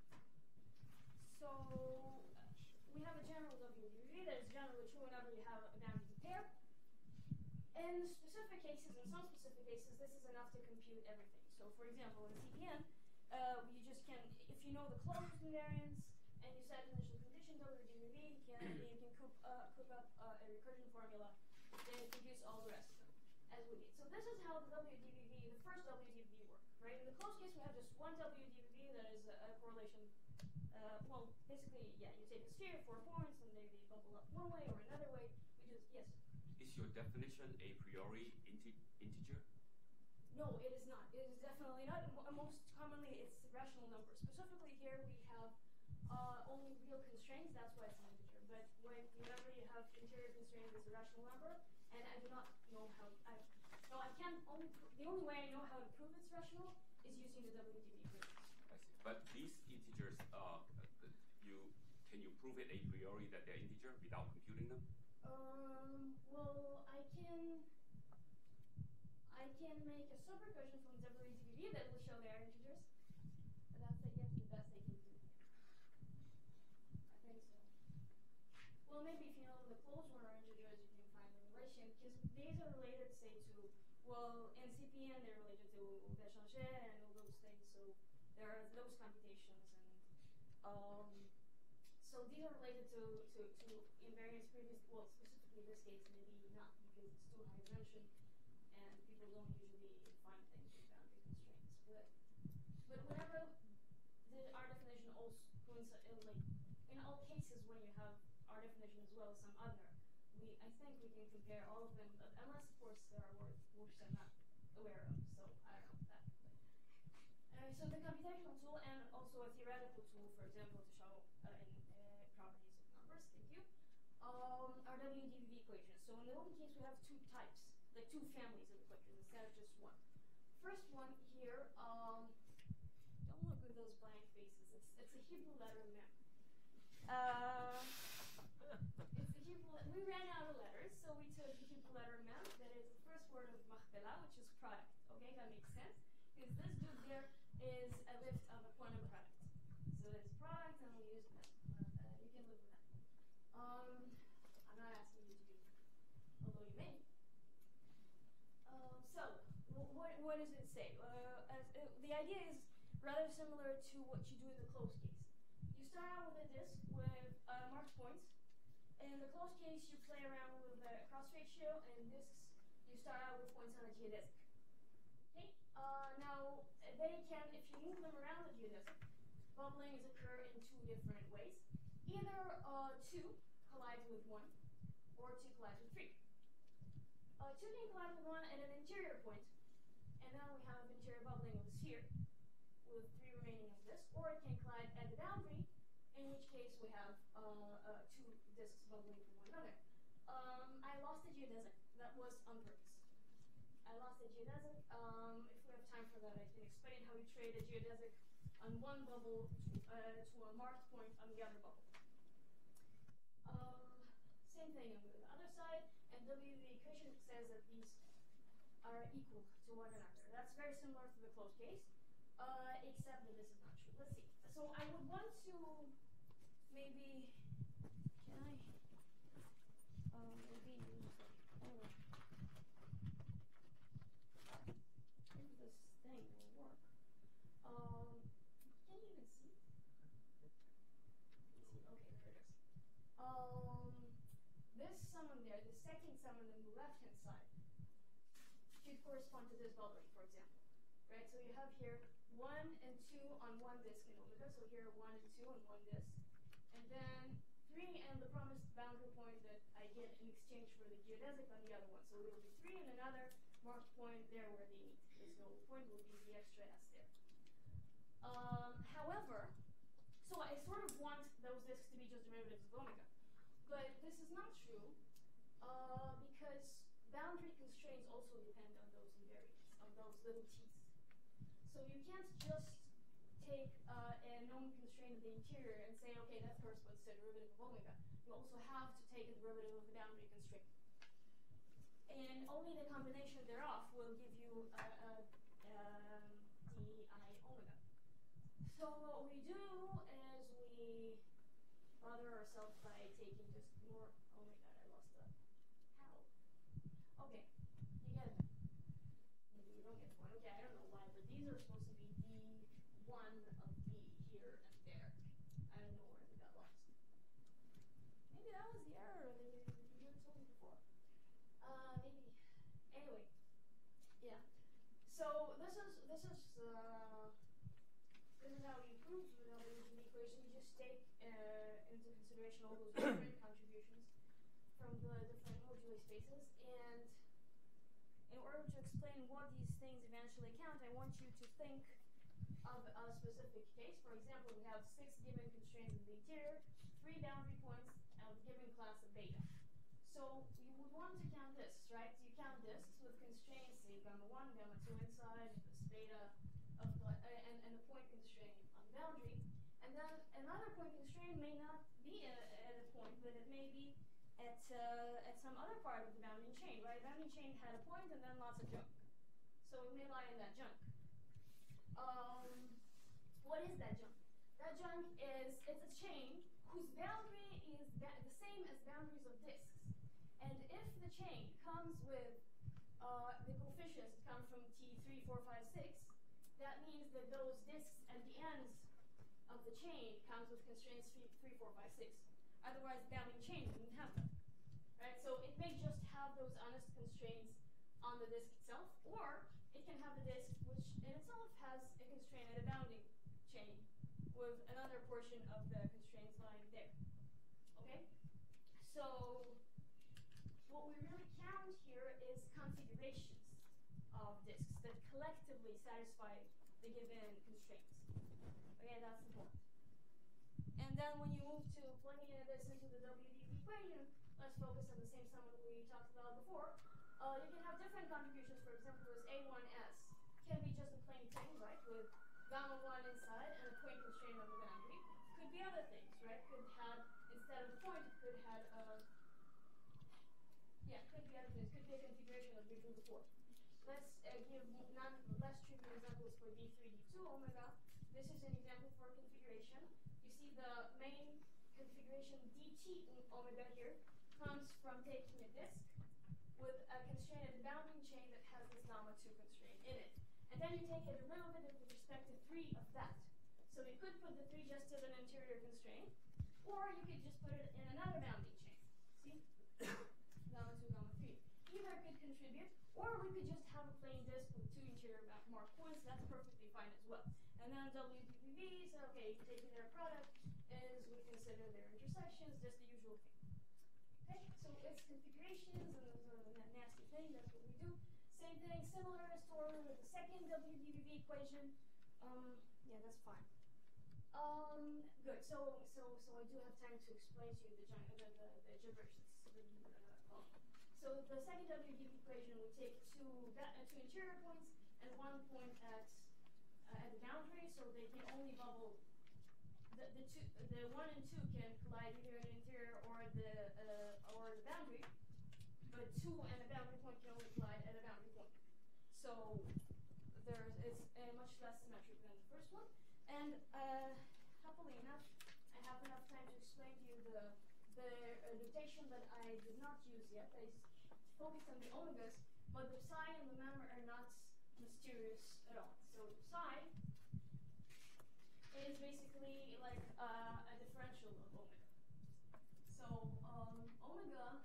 so uh, we have a general W D V V that is generally true whenever you have a bounded pair. In specific cases, in some specific cases, this is enough to compute everything. So for example, in C P N, uh, you just can, if you know the closed invariants and you set initial condition W D V V, you can, you can cook, uh, cook up uh, a recursion formula and produce all the rest of them, as we did. So this is how the W D V V, the first W D V V works, right? In the closed case, we have just one W D V V that is a, a correlation. Uh, well, basically, yeah, you take a sphere, four points, and they, they bubble up one way or another way. We just, yes? Is your definition a priori inti integer? No, it is not. It is definitely not. M most commonly, it's rational numbers. Specifically here, we have uh, only real constraints. That's why it's an integer. But when, whenever you have interior constraints, it's a rational number. And I do not know how. I, no, I can't. Only the only way I know how to prove it's rational is using the W D V V equations. I see. But these integers, uh, you can you prove it a priori that they're integer without computing them? Um. Well, I can. I can make a subrecursion from W D V V that will show their integers. And that's, I guess, the best I can do. I think so. Well, maybe if you know the closed one are integers, you can find the relation. Because these are related, say, to, well, in C P N, they're related to Béchanger and all those things. So there are those computations. And um, so these are related to, to, to invariance previous, well, specifically in this case, maybe not, because it's too high dimension. And people don't usually find things with boundary constraints. But but whenever the our definition also coincides, like in all cases when you have our definition as well as some other, we I think we can compare all of them, but unless of course there are words which I'm not aware of. So I don't know that. But, uh, so the computational tool and also a theoretical tool, for example, to show uh, in, uh, properties of numbers. Thank you. Um, our W D V V equations. So in the open case, we have two types. Like two families of equations instead of just one. First one here, um, don't look at those blank faces. It's it's a Hebrew letter mem. Uh, it's a Hebrew. We ran out of letters, so we took the Hebrew letter mem. That is the first word of machpelah, which is product. Okay, that makes sense because this dude there is a lift of a quantum product. So it's product, and we use mem. Uh, uh, you can live with that. Um, I'm not asking you to do, although you may. Um, so, what, what does it say? Uh, as, uh, the idea is rather similar to what you do in the closed case. You start out with a disk with uh, marked points. In the closed case, you play around with the cross ratio, and in disks, you start out with points on a geodesic. Okay. Uh, now they can, if you move them around the geodesic, bubbling is occur in two different ways. Either uh, two collides with one, or two collides with three. Uh, two can collide with one at an interior point, and then we have interior bubbling of the sphere with three remaining of this, or it can collide at the boundary, in which case we have uh, uh, two disks bubbling from one another. Um, I lost the geodesic. That was on purpose. I lost the geodesic. Um, if we have time for that, I can explain how you trade a geodesic on one bubble to, uh, to a marked point on the other bubble. Um, same thing on the other side, and W D V V equation says that these are equal to one another. That's very similar to the closed case, uh, except that this is not true. Let's see. So I would want to maybe, can I, uh, maybe use, oh, if this thing will work. Um, can you even see? See, okay, there it is. Um, this summon there, the second summon on the left-hand side, should correspond to this bubbling, for example, right? So you have here one and two on one disk in omega, so here one and two on one disk, and then three and the promised boundary point that I get in exchange for the geodesic on the other one. So it will be three and another marked point there where they meet. This null point will be the extra S there. Um, however, so I sort of want those disks to be just derivatives of omega, but this is not true uh, because boundary constraints also depend on those invariants, on those little t's. So you can't just take uh, a known constraint of the interior and say, okay, that corresponds to a derivative of omega. You also have to take a derivative of the boundary constraint. And only the combination thereof will give you uh, uh, um, di omega. So what we do is we bother ourselves by taking just more, oh my god, I lost the, how? Okay, you get it. Maybe you don't get the point. Okay, I don't know why, but these are supposed to be D one of B here and there. I don't know where they got lost. Maybe that was the error that the computer told me before. Uh, maybe. Anyway, yeah. So this is this is uh, this is how you prove the W D V V equation. You just take uh, into consideration all those different contributions from the different moduli spaces, and in order to explain what these things eventually count, I want you to think of a specific case. For example, we have six given constraints in the interior, three boundary points of a given class of beta. So you would want to count this, right? You count disks with constraints, say gamma one, gamma two inside, this beta of uh, and, and a point constraint on the boundary. And then another point constraint may not be a, at a point, but it may be at uh, at some other part of the bounding chain, right? Bounding chain had a point and then lots of junk. So it may lie in that junk. Um, what is that junk? That junk is, it's a chain whose boundary is the same as boundaries of disks. And if the chain comes with uh, the coefficients come from T three, four, five, six, that means that those disks at the ends of the chain comes with constraints three, four, five, six. Otherwise, the bounding chain wouldn't have them. Right? So it may just have those honest constraints on the disk itself, or it can have the disk which in itself has a constraint at a bounding chain with another portion of the constraints lying there. Okay? So what we really count here is configurations of disks that collectively satisfy the given constraints. Okay, that's the point. And then when you move to plugging in this into the W D V V equation, let's focus on the same summon we talked about before. Uh, you can have different contributions. For example, this A one S can be just a plain thing, right, with gamma one inside and a point constraint on the boundary. Could be other things, right? Could have, instead of a point, it could have a, yeah, could be other things. Could be a configuration as we drew before. Let's uh, give non less trivial examples for D three, D two omega. This is an example for configuration. You see the main configuration D T omega here comes from taking a disk with a constraint at the bounding chain that has this gamma two constraint in it. And then you take a derivative with respect to three of that. So you could put the three just as an interior constraint, or you could just put it in another bounding chain. See? Gamma two, gamma three. Either could contribute, or we could just have a plain disk with two interior mark points. That's perfectly fine as well. And then W D V V, so okay, you take their product, is we consider their intersections, just the usual thing. Okay, so it's configurations and sort of that nasty thing, that's what we do. Same thing, similar story with the second W D V V equation. Um, yeah, that's fine. Um, good. So, so, so I do have time to explain to you the the the, the gibberish that's written in the column. So the second W D V V equation, we take two uh, two interior points and one point at uh, at the boundary, so they can only bubble. The the two the one and two can collide either in the interior or the uh, or the boundary, but two and a boundary point can only collide at a boundary point. So there is uh, much less symmetric than the first one. And uh, happily enough, I have enough time to explain to you the the uh, notation that I did not use yet. I focused on the omegas, but the psi and the mem are not mysterious at all. So psi is basically like uh, a differential of omega. So um, omega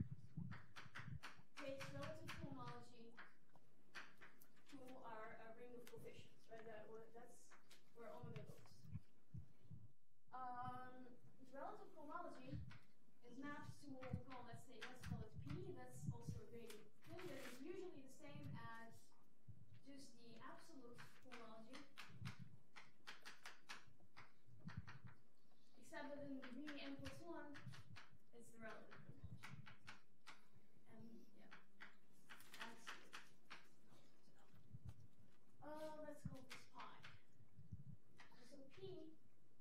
takes relative homology to our, our ring of coefficients, right? That, that's where omega goes. Um, relative homology is mapped to what we call, let's say, let's call it P. That's also a gradient thing that is usually the same as just the absolute homology, except that in V n plus one, it's the relative homology. And yeah, absolute. Uh, let's call this pi. So P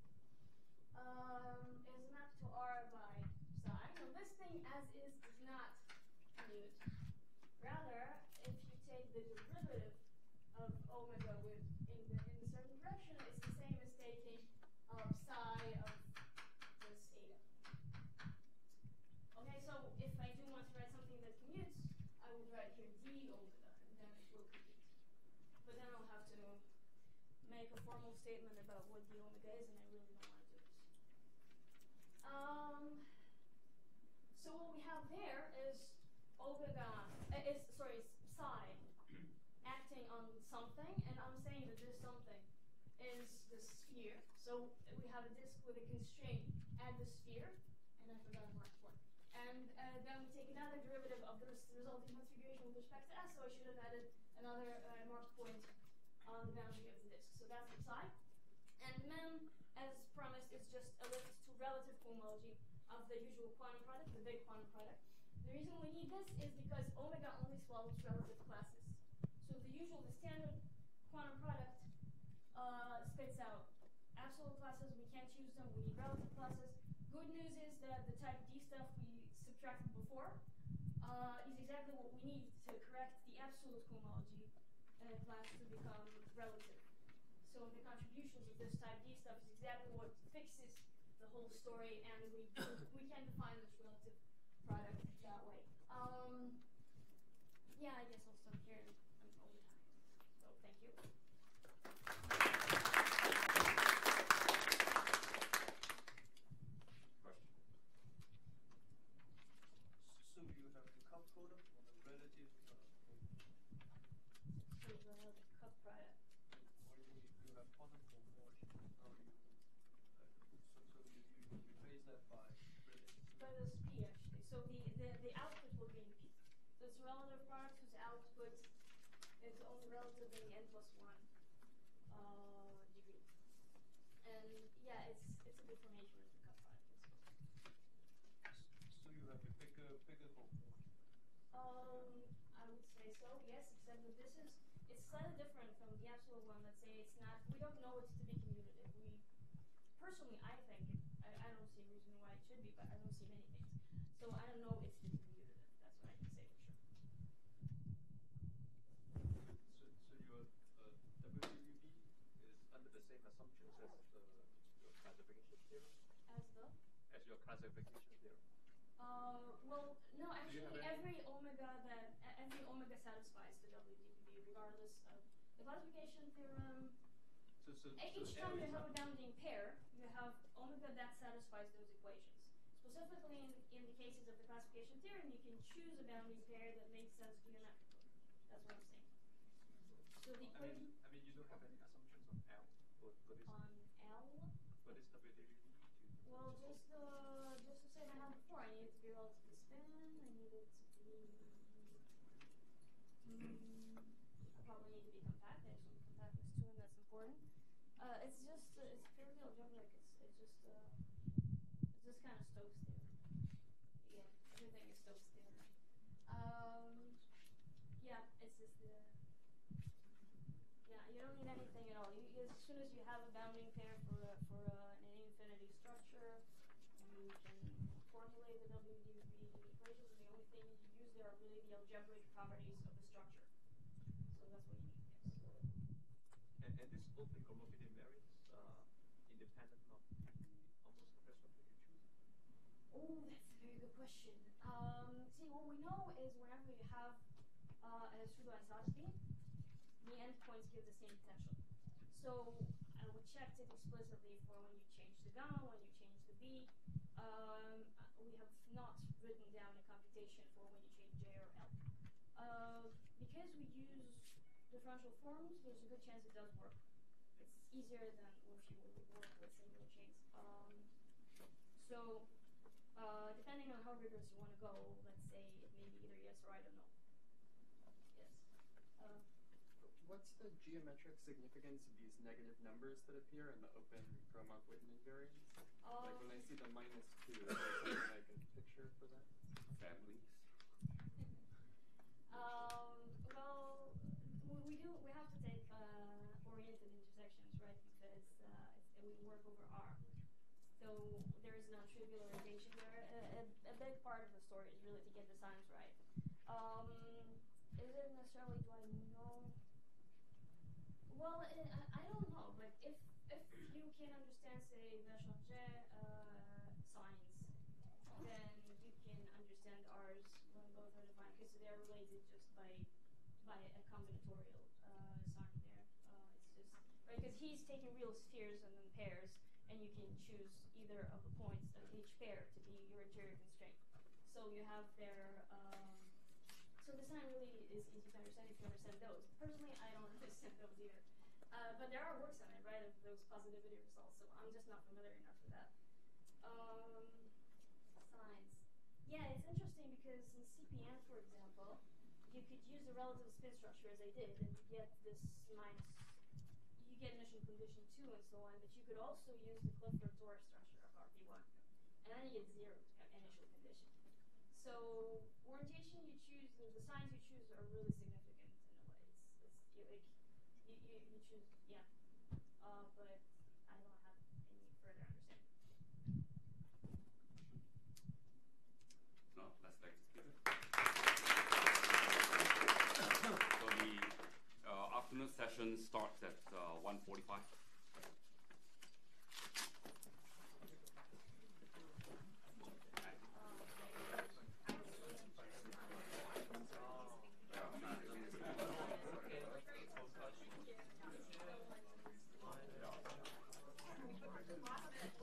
um, is mapped to R by psi. So this thing as is is not commute. Rather, if you take the derivative of omega with in the in a certain direction, it's the same as taking uh, psi of this eta. Okay, so if I do want to write something that commutes, I would write here d omega, and then it will commute. But then I'll have to make a formal statement about what the omega is, and I really don't want to do this. Um, so what we have there is omega, uh, is sorry, psi acting on something, and I'm saying that this something is the sphere. So we have a disk with a constraint at the sphere, and I forgot a marked point. And uh, then we take another derivative of the resulting configuration with respect to S, so I should have added another uh, marked point on the boundary of the disk. So that's the psi. And mem, as promised, is just a lift to relative homology of the usual quantum product, the big quantum product. The reason we need this is because omega only swallows relative classes. So the usual, the standard quantum product uh, spits out absolute classes. We can't use them. We need relative classes. Good news is that the type D stuff we subtracted before uh, is exactly what we need to correct the absolute homology uh, class to become relative. So the contributions of this type D stuff is exactly what fixes the whole story, and we we can define this relative product that way. Um, yeah, I guess I'll stop here. I'm over time. So thank you. Question? So you have the cup product or the relative uh, So the, the cup product. or you, you have quantum homology. How do you, uh, so, so you, you replace that by relative. By this P actually. So the, the, the output will be in P. So it's relative product whose output is only relative in the n plus one uh, degree. And yeah, it's it's a deformation of the cup product. So you have a bigger, bigger homology. Um, I would say so, yes, except that this is, it's slightly different from the absolute one. Let's say it's not, we don't know it's to be commutative. We, personally, I think, it, I, I don't see a reason why it should be, but I don't see many things. So I don't know it's to be commutative. That's what I can say for sure. So, so your uh, W D V V is under the same assumptions as the, your classification theorem? As the? As your classification theorem? Uh, well, no, Do you actually have any- every omega that, e- every omega satisfies the W D V V regardless of, the classification theorem, So, so, e- so each time you areas have are- a bounding pair, you have omega that satisfies those equations. Specifically, in, in the cases of the classification theorem, you can choose a bounding pair that makes sense geometrically. That's what I'm saying. So the I equation mean, I mean, you don't have any assumptions on L for, for this on L, for this W D V V to, to well, to just uh, just the same I had before. I need it to be relatively spin. I need it to be. Mm, I probably need to be compact. There's some compactness too, and that's important. Uh, it's just uh, it's purely algebraic. It's it's just uh, it's just kind of Stokes theorem. Yeah, everything is Stokes theorem. Um, yeah, it's just the. Yeah, you don't need anything at all. You, you, as soon as you have a bounding pair for a, for a, an infinity structure, you can formulate the W D V V equations, and the only thing you use there are really the algebraic properties of the structure. So that's what you need. Yes. and, and this open comorbid invariance uh, independent of the almost the first one that you choose. Oh, that's a very good question. Um, see, what we know is whenever you have uh, a pseudo-isoscopy, the endpoints give the same potential. So uh, we checked it explicitly for when you change the gamma, when you change the B. Um, we have not written down a computation for when you change J or L. Uh, because we use differential forms, there's a good chance it does work. It's easier than if you work with singular chains. Um, so uh, depending on how rigorous you want to go, let's say it may be either yes or I don't know. Yes. Uh, What's the geometric significance of these negative numbers that appear in the open Gromov-Witten invariance? Um, like when I see the minus two, is there something I can picture for that? Families. Um, well, we, we do. We have to take uh, oriented intersections, right? Because uh, it's, we work over R. So there is non-trivial orientation there. A, a, a big part of the story is really to get the signs right. Um, is it necessarily? Do I know? Well, it, I, I don't know. But if if you can understand, say, Verchanget uh, signs, then you can understand R's when both are defined, because they're related just by by a combinatorial uh, sign there. Uh, it's just right because he's taking real spheres and then pairs, and you can choose either of the points of each pair to be your interior constraint. So you have their. Um, so the sign really is easy to understand if you understand those. Personally, I don't understand those either. Uh, but there are works on it, right, of those positivity results. So I'm just not familiar enough with that. Um, signs. Yeah, it's interesting because in C P N, for example, you could use the relative spin structure as I did, and you get this minus, you get initial condition two and so on, but you could also use the Clifford-Torres structure of R P one, and then you get zero initial condition. So orientation you choose, the, the signs you choose are really significant in a way. It's, it's you, like, you, you, you choose, yeah, uh, but I don't have any further understanding. No, let's thank the speaker. So the uh, afternoon session starts at uh, one forty-five. Okay.